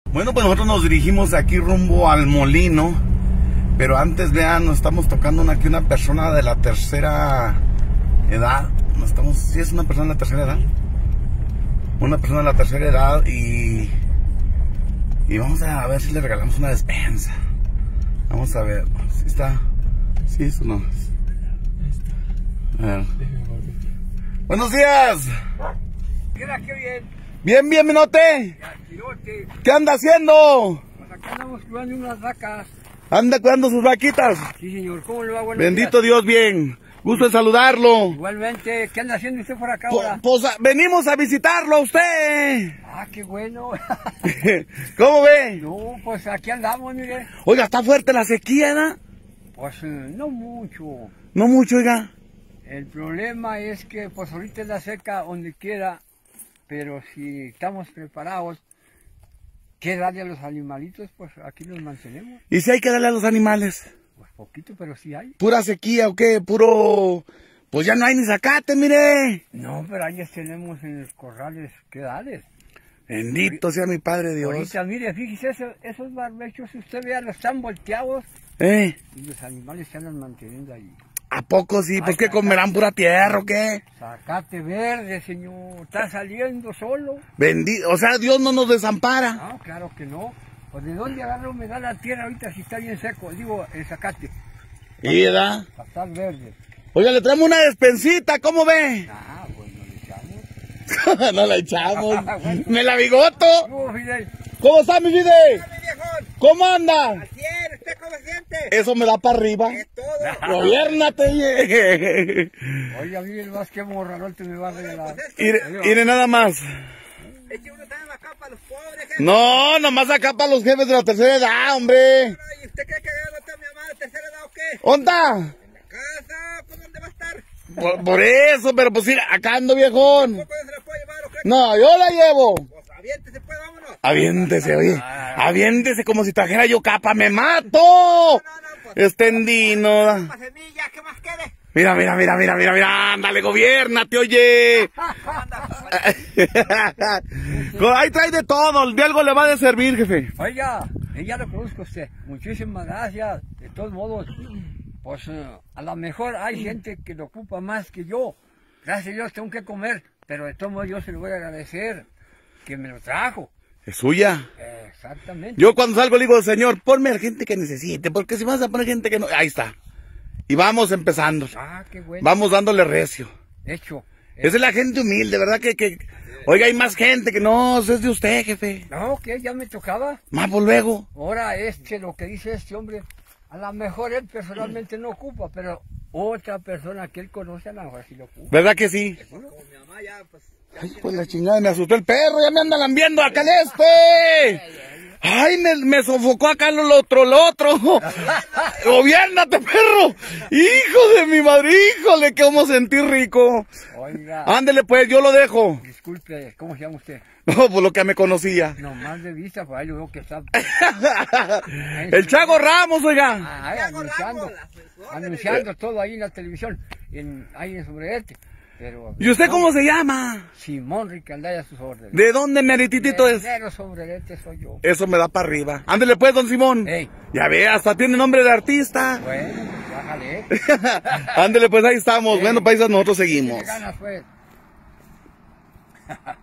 Bueno, pues nosotros nos dirigimos aquí rumbo al molino. Pero antes, vean, nos estamos tocando aquí una persona de la tercera edad. Sí, es una persona de la tercera edad. Una persona de la tercera edad y vamos a ver si le regalamos una despensa. Vamos a ver. ¿Sí está? Sí, eso no. A ver. Buenos días. Bien, bien, minote. ¿Qué anda haciendo? Pues acá andamos cuidando unas vacas. Anda cuidando sus vaquitas. Sí, señor. ¿Cómo le va? Buenos Bendito días. Dios, bien. Gusto en saludarlo. Igualmente. ¿Qué anda haciendo usted por acá ahora? Pues venimos a visitarlo a usted. Ah, qué bueno. ¿Cómo ve? No, pues aquí andamos, mire. Oiga, está fuerte la sequía, ¿no? Pues no mucho. No mucho, oiga. El problema es que pues ahorita es la seca donde quiera, pero si estamos preparados, ¿qué darle a los animalitos? Pues aquí los mantenemos. ¿Y si hay que darle a los animales? Pues poquito, pero sí hay. ¿Pura sequía o qué? Puro... Pues ya no hay ni zacate, mire. No, pero ahí les tenemos en los corrales, ¿qué darles? Bendito sea mi Padre Dios. Ahorita, mire, fíjese, esos barbechos, si usted vea, los están volteados y los animales se andan manteniendo ahí. ¿A poco sí? ¿Pues qué comerán, pura tierra o qué? Zacate verde, señor, está saliendo solo. Bendito, o sea, Dios no nos desampara. No, claro que no. Pues ¿de dónde agarra humedad la tierra ahorita si está bien seco? Digo, el zacate. ¿Y da? Para estar verde. Oiga, le traemos una despensita, ¿cómo ve? Ah, pues no le echamos. No la echamos. ¡Me la bigoto! No, Fidel. ¿Cómo está, mi Fide? ¿Cómo anda? Así es, ¿usted cómo se siente? Eso me da para arriba. Es todo. Gobiérnate. Oiga, mire más que morrarote me va a regalar. Mire nada más. Es que uno está acá para los pobres, jefe. No, nomás acá para los jefes de la tercera edad, hombre. ¿Y usted cree que no está mi mamá de tercera edad o qué? ¿Dónde está? En la casa, pues ¿dónde va a estar? Por eso, pero pues sí, acá ando, viejón. ¿Tampoco se la puede llevar o qué? No, yo la llevo. Pues aviéntese, pues, vámonos. Aviéntese, oye. Aviéntese como si trajera yo capa, me mato. No, pues. Estendino. Para semilla, ¿qué más quiere? Mira, ándale, gobiérnate, oye. Ahí trae de todo, de algo le va a servir, jefe. Oiga, ya lo conozco a usted. Muchísimas gracias. De todos modos, pues a lo mejor hay gente que lo ocupa más que yo. Gracias a Dios tengo que comer, pero de todos modos yo se lo voy a agradecer que me lo trajo. Es suya. Exactamente. Yo cuando salgo le digo, Señor, ponme a gente que necesite, porque si vas a poner gente que no... Ahí está. Y vamos empezando. Ah, qué bueno. Vamos dándole recio. Hecho. Esa es la gente humilde, ¿verdad? Oiga, hay más gente que no, eso es de usted, jefe. No, que ya me tocaba. Más por luego. Ahora lo que dice este hombre, a lo mejor él personalmente no ocupa, pero otra persona que él conoce a lo mejor sí lo ocupa. ¿Verdad que sí? Como mi mamá ya, pues. Ay, pues la chingada, me asustó el perro, ya me anda lambiendo acá el este. Ay, me sofocó acá lo otro. Gobiérnate, perro. Hijo de mi madre, híjole, que vamos a sentir rico. Oiga. Ándele pues, yo lo dejo. Disculpe, ¿cómo se llama usted? No, pues lo que me conocía. No, más de vista, por ahí lo veo que está... El Chago Ramos, oiga. Ahí anunciando todo ahí en la televisión, ahí en Sobrerete. Pero, ¿Y usted cómo se llama? Simón Ricaldaya a sus órdenes. ¿De dónde merititito es? Pero Sobrerete soy yo. Eso me da para arriba. Ándele pues, don Simón. Ey. Ya ve, hasta tiene nombre de artista. Bueno, bájale. Ándele pues, ahí estamos. Bueno, paisas, nosotros seguimos. ¿Qué ganas, pues?